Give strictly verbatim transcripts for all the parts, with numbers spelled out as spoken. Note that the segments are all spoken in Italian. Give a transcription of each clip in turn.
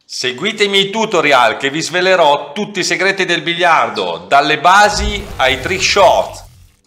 Seguite i miei tutorial che vi svelerò tutti i segreti del biliardo, dalle basi ai trick shot.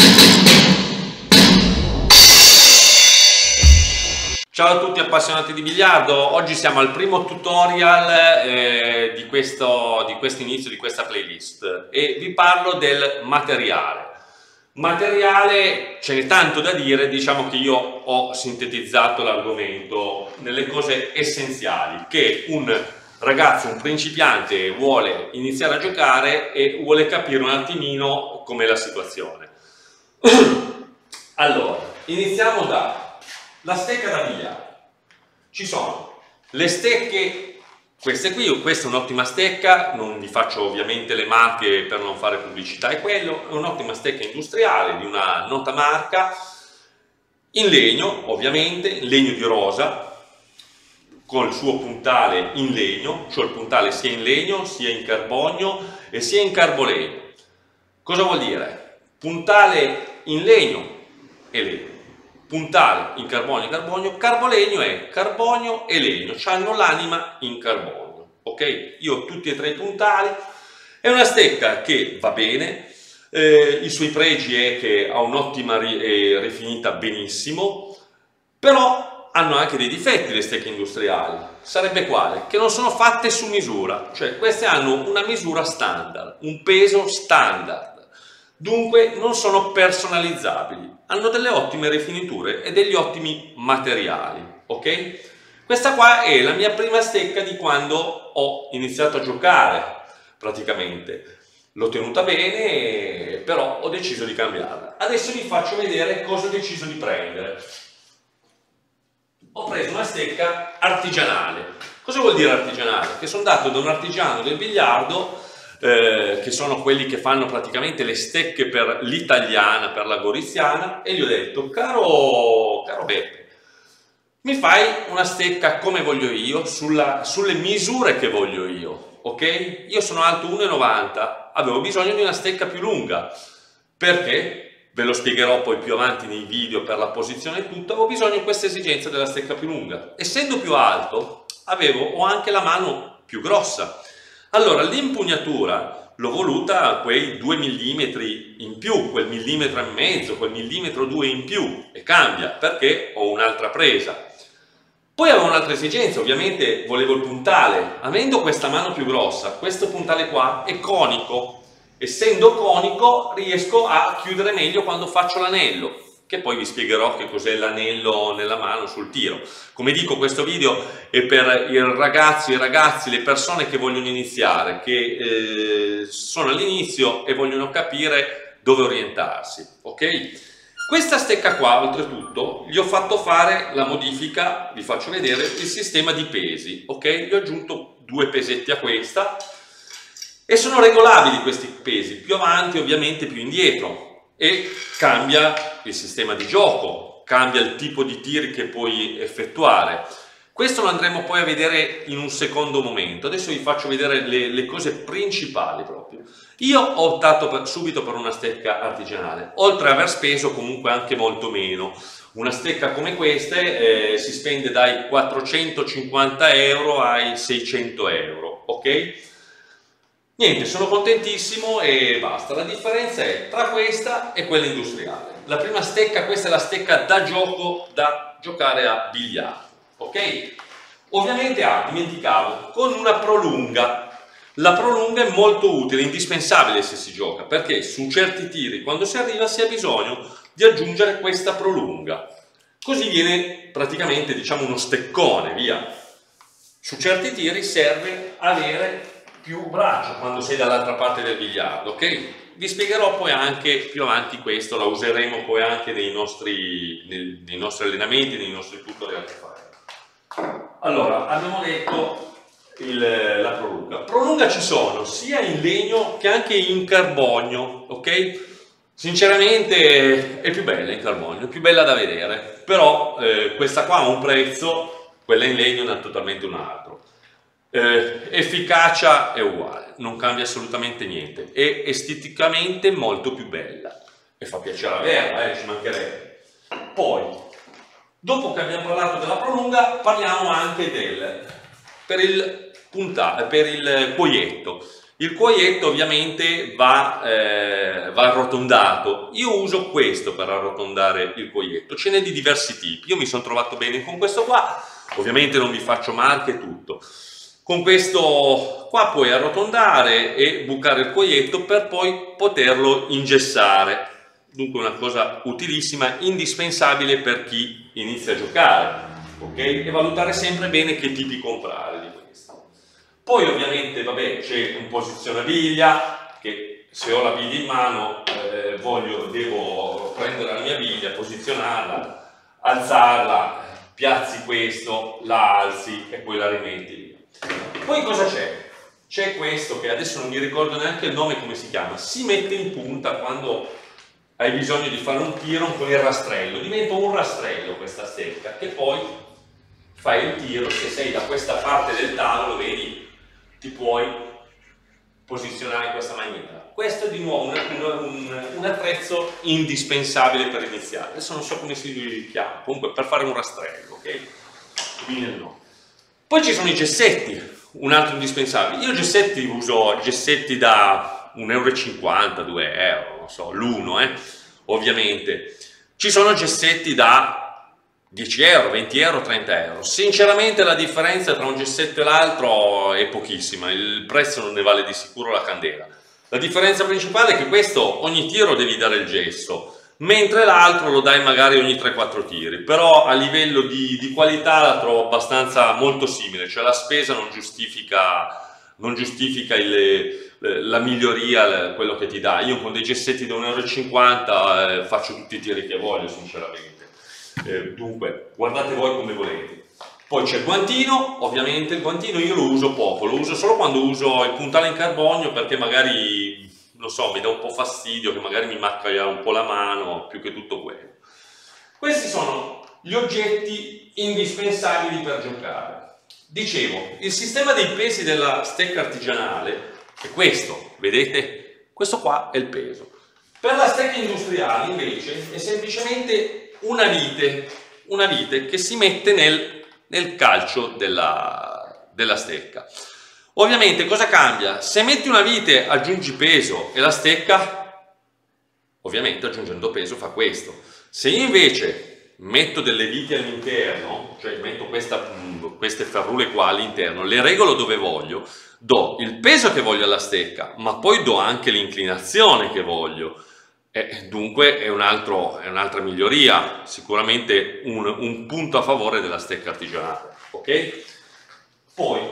Ciao a tutti appassionati di biliardo, oggi siamo al primo tutorial eh, di questo di questo inizio di questa playlist e vi parlo del materiale. Materiale, ce n'è tanto da dire, diciamo che io ho sintetizzato l'argomento nelle cose essenziali che un ragazzo, un principiante vuole iniziare a giocare e vuole capire un attimino com'è la situazione. Allora, iniziamo da la stecca da biliardo. Ci sono le stecche, queste qui, questa è un'ottima stecca, non vi faccio ovviamente le marche per non fare pubblicità, è quello, è un'ottima stecca industriale di una nota marca, in legno ovviamente, in legno di rosa, con il suo puntale in legno, cioè il puntale sia in legno, sia in carbonio e sia in carbolegno. Cosa vuol dire? Puntale in legno e legno, puntale in carbonio e carbonio, carbolegno è carbonio e legno, hanno l'anima in carbonio, ok? Io ho tutti e tre i puntali, è una stecca che va bene, eh, i suoi pregi è che ha un'ottima ri è rifinita benissimo, però hanno anche dei difetti le stecche industriali. Sarebbe quale? Che non sono fatte su misura, cioè queste hanno una misura standard, un peso standard, dunque non sono personalizzabili, hanno delle ottime rifiniture e degli ottimi materiali, ok? Questa qua è la mia prima stecca di quando ho iniziato a giocare, praticamente. L'ho tenuta bene, però ho deciso di cambiarla. Adesso vi faccio vedere cosa ho deciso di prendere. Ho preso una stecca artigianale. Cosa vuol dire artigianale? Che sono andato da un artigiano del biliardo, eh, che sono quelli che fanno praticamente le stecche per l'italiana, per la goriziana, e gli ho detto, caro, caro Beppe, mi fai una stecca come voglio io, sulla, sulle misure che voglio io, ok? Io sono alto uno e novanta, avevo bisogno di una stecca più lunga, perché? Ve lo spiegherò poi più avanti nei video per la posizione e tutto, avevo bisogno di questa esigenza della stecca più lunga. Essendo più alto, avevo, ho anche la mano più grossa. Allora, l'impugnatura l'ho voluta a quei due millimetri in più, quel millimetro e mezzo, quel millimetro due in più, e cambia, perché ho un'altra presa. Poi avevo un'altra esigenza, ovviamente volevo il puntale. Avendo questa mano più grossa, questo puntale qua è conico. Essendo conico riesco a chiudere meglio quando faccio l'anello, che poi vi spiegherò che cos'è l'anello nella mano sul tiro. Come dico, questo video è per i ragazzi, i ragazzi, le persone che vogliono iniziare, che eh, sono all'inizio e vogliono capire dove orientarsi, ok? Questa stecca qua, oltretutto, gli ho fatto fare la modifica, vi faccio vedere, il sistema di pesi, ok? Gli ho aggiunto due pesetti a questa, e sono regolabili questi pesi, più avanti ovviamente più indietro, e cambia il sistema di gioco, cambia il tipo di tiri che puoi effettuare. Questo lo andremo poi a vedere in un secondo momento, adesso vi faccio vedere le, le cose principali proprio. Io ho optato per, subito per una stecca artigianale, oltre ad aver speso comunque anche molto meno. Una stecca come queste eh, si spende dai quattrocentocinquanta euro ai seicento euro, ok? Niente, sono contentissimo e basta. La differenza è tra questa e quella industriale. La prima stecca, questa è la stecca da gioco, da giocare a biliardo, ok? Ovviamente, ah, dimenticavo, con una prolunga. La prolunga è molto utile, indispensabile se si gioca, perché su certi tiri, quando si arriva, si ha bisogno di aggiungere questa prolunga. Così viene praticamente, diciamo, uno steccone, via. Su certi tiri serve avere più braccio quando sei dall'altra parte del biliardo, ok? Vi spiegherò poi anche più avanti questo, la useremo poi anche nei nostri, nei, nei nostri allenamenti, nei nostri tutorial che faremo. Allora, abbiamo detto il, la prolunga. Prolunga ci sono sia in legno che anche in carbonio, ok? Sinceramente è più bella in carbonio, è più bella da vedere, però eh, questa qua ha un prezzo, quella in legno ne ha totalmente un altro. Eh, efficacia è uguale, non cambia assolutamente niente, è esteticamente molto più bella e fa piacere averla, eh, ci mancherebbe. Poi, dopo che abbiamo parlato della prolunga, parliamo anche del per il punta, per il cuoietto. Il cuoietto ovviamente va, eh, va arrotondato. Io uso questo per arrotondare il cuoietto, ce n'è di diversi tipi. Io mi sono trovato bene con questo qua, ovviamente non vi faccio marche e tutto. Con questo qua puoi arrotondare e bucare il cuoietto per poi poterlo ingessare. Dunque una cosa utilissima, indispensabile per chi inizia a giocare, ok? E valutare sempre bene che tipi comprare di questo. Poi ovviamente, vabbè, c'è un posizionabiglia, che se ho la biglia in mano, eh, voglio, devo prendere la mia biglia, posizionarla, alzarla, piazzi questo, la alzi e poi la rimetti lì. Poi cosa c'è? C'è questo che adesso non mi ricordo neanche il nome, come si chiama, si mette in punta quando hai bisogno di fare un tiro con il rastrello, diventa un rastrello questa stecca, che poi fai il tiro, se sei da questa parte del tavolo, vedi, ti puoi posizionare in questa maniera. Questo è di nuovo un, un, un attrezzo indispensabile per iniziare, adesso non so come si chiama, comunque per fare un rastrello, ok? Quindi no. Poi ci sono i gessetti, un altro indispensabile. Io gessetti uso gessetti da un euro e cinquanta, due euro, non so, l'uno, eh, ovviamente. Ci sono gessetti da dieci euro, venti euro, trenta euro. Sinceramente la differenza tra un gessetto e l'altro è pochissima, il prezzo non ne vale di sicuro la candela. La differenza principale è che questo ogni tiro devi dare il gesso, mentre l'altro lo dai magari ogni tre quattro tiri, però a livello di, di qualità la trovo abbastanza molto simile, cioè la spesa non giustifica, non giustifica il, la miglioria, quello che ti dà. Io con dei gessetti da un euro e cinquanta eh, faccio tutti i tiri che voglio, sinceramente. Eh, dunque, guardate voi come volete. Poi c'è il guantino, ovviamente il guantino io lo uso poco, lo uso solo quando uso il puntale in carbonio, perché magari, non so, mi dà un po' fastidio, che magari mi macchia un po' la mano, più che tutto quello. Questi sono gli oggetti indispensabili per giocare. Dicevo, il sistema dei pesi della stecca artigianale è questo, vedete? Questo qua è il peso. Per la stecca industriale invece è semplicemente una vite, una vite che si mette nel, nel calcio della, della stecca. Ovviamente cosa cambia? Se metti una vite aggiungi peso e la stecca, ovviamente aggiungendo peso fa questo. Se io invece metto delle viti all'interno, cioè metto questa, queste ferrule qua all'interno, le regolo dove voglio, do il peso che voglio alla stecca, ma poi do anche l'inclinazione che voglio. E dunque è un'altra un miglioria, sicuramente un, un punto a favore della stecca artigianale. Ok? Poi,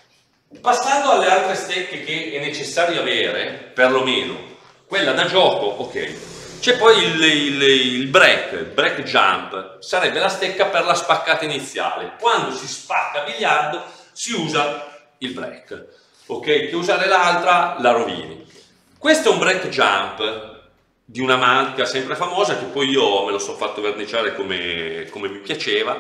passando alle altre stecche che è necessario avere, perlomeno quella da gioco, ok. C'è poi il, il, il break, il break jump, sarebbe la stecca per la spaccata iniziale. Quando si spacca a biliardo si usa il break, ok? Che usare l'altra la rovini. Questo è un break jump di una marca sempre famosa, che poi io me lo sono fatto verniciare come, come mi piaceva,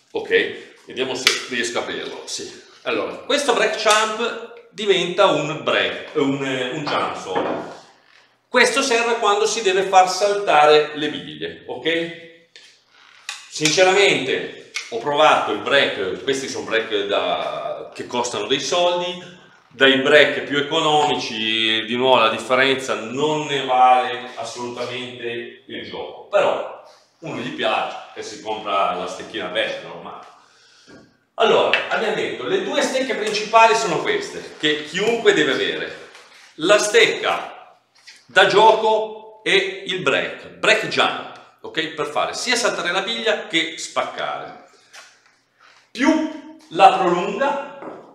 ok? Vediamo se riesco a aprirlo, sì. Allora, questo break jump diventa un break, un, un jump solo. Questo serve quando si deve far saltare le biglie, ok? Sinceramente ho provato il break, questi sono break da, che costano dei soldi, dai break più economici, di nuovo la differenza non ne vale assolutamente il gioco, però uno gli piace e si compra la stecchina bella, normale. Allora, abbiamo detto, le due stecche principali sono queste, che chiunque deve avere. La stecca da gioco e il break, break jump, ok? Per fare sia saltare la biglia che spaccare. Più la prolunga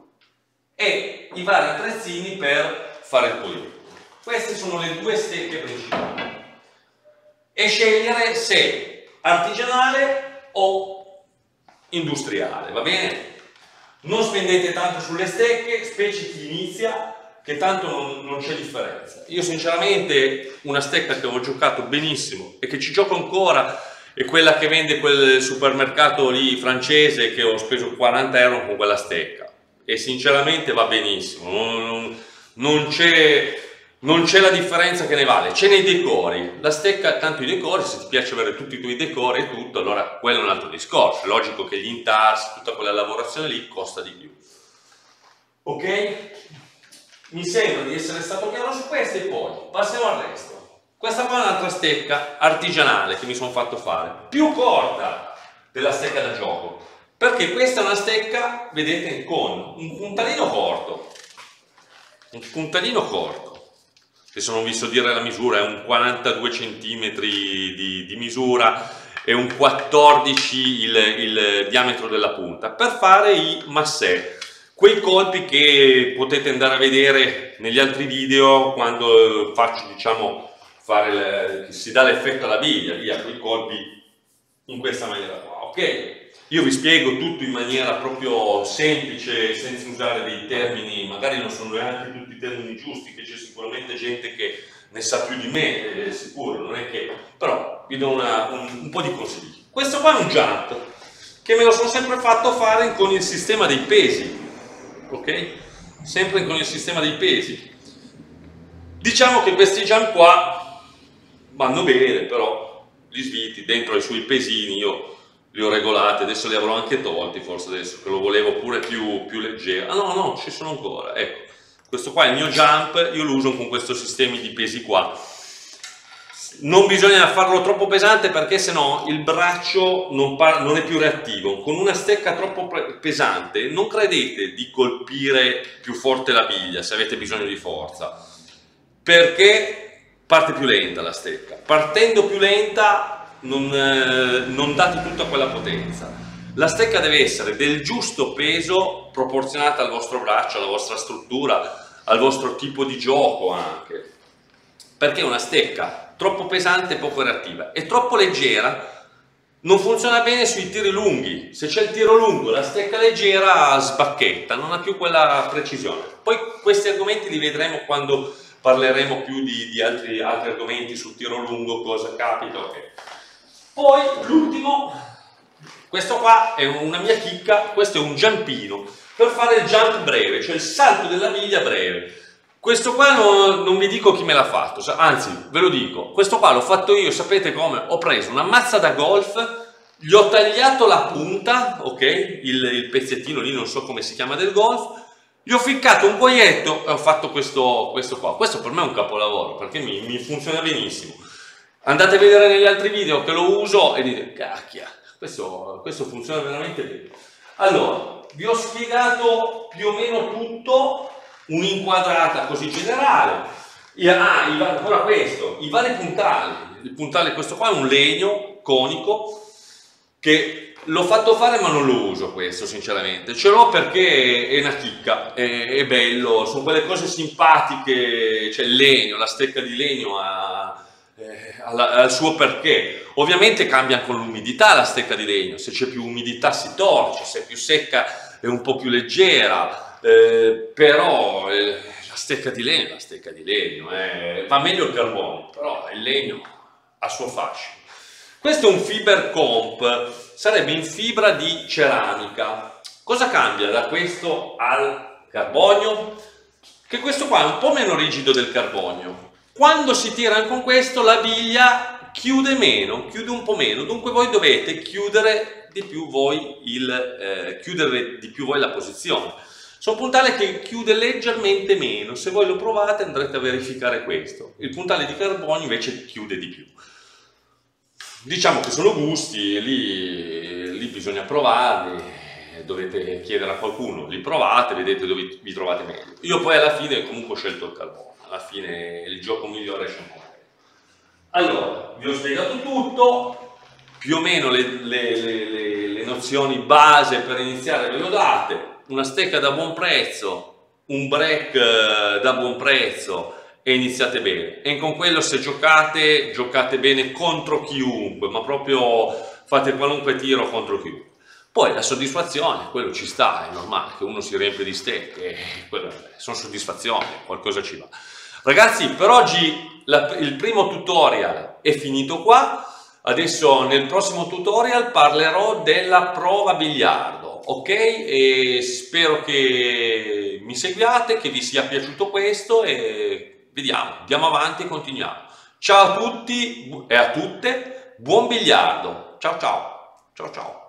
e i vari attrezzini per fare il poligono. Queste sono le due stecche principali. E scegliere se artigianale o industriale, va bene? Non spendete tanto sulle stecche, specie chi inizia, che tanto non, non c'è differenza. Io sinceramente una stecca che ho giocato benissimo e che ci gioco ancora è quella che vende quel supermercato lì francese, che ho speso quaranta euro con quella stecca e sinceramente va benissimo, non, non c'è non c'è la differenza che ne vale, c'è nei decori, la stecca, tanto i decori, se ti piace avere tutti i tuoi decori e tutto, allora quello è un altro discorso, è logico che gli intarsi, tutta quella lavorazione lì costa di più. Ok? Mi sembra di essere stato chiaro su questo e poi passiamo al resto. Questa qua è un'altra stecca artigianale che mi sono fatto fare, più corta della stecca da gioco, perché questa è una stecca, vedete, con un puntalino corto, un puntalino corto, adesso non vi so dire la misura, è un quarantadue centimetri di, di misura e un quattordici il, il diametro della punta, per fare i massè. Quei colpi che potete andare a vedere negli altri video quando faccio, diciamo, fare le, si dà l'effetto alla biglia, via, quei colpi in questa maniera qua, ok? Io vi spiego tutto in maniera proprio semplice, senza usare dei termini, magari non sono neanche tutti i termini giusti, che c'è sicuramente gente che ne sa più di me, è sicuro, non è che... però vi do una, un, un po' di consigli. Questo qua è un jump, che me lo sono sempre fatto fare con il sistema dei pesi. Ok? Sempre con il sistema dei pesi. Diciamo che questi jump qua vanno bene, però gli sviti dentro ai suoi pesini io li ho regolati, adesso li avrò anche tolti, forse adesso che lo volevo pure più, più leggero. Ah no, no, ci sono ancora. Ecco, questo qua è il mio jump, io lo uso con questo sistema di pesi qua. Non bisogna farlo troppo pesante perché sennò il braccio non, non è più reattivo. Con una stecca troppo pesante non credete di colpire più forte la biglia se avete bisogno di forza, perché parte più lenta la stecca. Partendo più lenta non, eh, non date tutta quella potenza. La stecca deve essere del giusto peso, proporzionata al vostro braccio, alla vostra struttura, al vostro tipo di gioco anche, perché una stecca troppo pesante e poco reattiva e troppo leggera non funziona bene sui tiri lunghi. Se c'è il tiro lungo, la stecca leggera sbacchetta, non ha più quella precisione. Poi questi argomenti li vedremo quando parleremo più di, di altri, altri argomenti sul tiro lungo, cosa capita, ok. Poi l'ultimo, questo qua è una mia chicca, questo è un jumpino per fare il jump breve, cioè il salto della biglia breve. Questo qua non, non vi dico chi me l'ha fatto, anzi ve lo dico, questo qua l'ho fatto io, sapete come? Ho preso una mazza da golf, gli ho tagliato la punta, ok? Il, il pezzettino lì, non so come si chiama, del golf, gli ho ficcato un cuoietto e ho fatto questo, questo qua. Questo per me è un capolavoro, perché mi, mi funziona benissimo. Andate a vedere negli altri video che lo uso e dite, cacchia, questo, questo funziona veramente bene. Allora, vi ho spiegato più o meno tutto, un'inquadrata così generale. Ah, i, ancora questo, i vari puntali. Il puntale, questo qua è un legno conico che l'ho fatto fare ma non lo uso questo sinceramente, ce l'ho perché è una chicca, è, è bello, sono quelle cose simpatiche, cioè il legno, la stecca di legno ha, eh, ha, ha il suo perché. Ovviamente cambia con l'umidità la stecca di legno, se c'è più umidità si torce, se è più secca è un po' più leggera. Eh, però eh, la stecca di legno, la stecca di legno eh, va meglio il carbonio, però il legno ha suo fascino. Questo è un fiber comp, sarebbe in fibra di ceramica. Cosa cambia da questo al carbonio? Che questo qua è un po' meno rigido del carbonio. Quando si tira con questo la biglia chiude meno, chiude un po' meno, dunque voi dovete chiudere di più voi, il, eh, chiudere di più voi la posizione. Sono puntale che chiude leggermente meno, se voi lo provate andrete a verificare questo. Il puntale di carbonio invece chiude di più. Diciamo che sono gusti, lì, lì bisogna provarli, dovete chiedere a qualcuno, li provate, vedete dove vi trovate meglio. Io poi alla fine comunque ho scelto il carbonio, alla fine il gioco migliore è shampoo. Allora, vi ho spiegato tutto, più o meno le, le, le, le nozioni base per iniziare ve le ho date. Una stecca da buon prezzo, un break da buon prezzo e iniziate bene. E con quello se giocate, giocate bene contro chiunque, ma proprio fate qualunque tiro contro chiunque. Poi la soddisfazione, quello ci sta, è normale che uno si riempie di stecche, sono soddisfazioni, qualcosa ci va. Ragazzi, per oggi la, il primo tutorial è finito qua. Adesso nel prossimo tutorial parlerò della prova biliardo, ok? E spero che mi seguiate, che vi sia piaciuto questo e vediamo, andiamo avanti e continuiamo. Ciao a tutti e a tutte, buon biliardo, ciao ciao, ciao ciao.